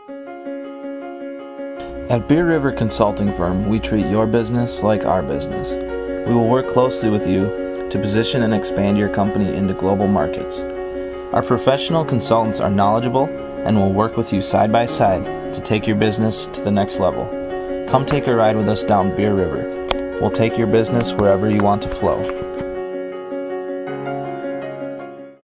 At Beer River Consulting Firm, we treat your business like our business. We will work closely with you to position and expand your company into global markets. Our professional consultants are knowledgeable and will work with you side by side to take your business to the next level. Come take a ride with us down Beer River. We'll take your business wherever you want to flow.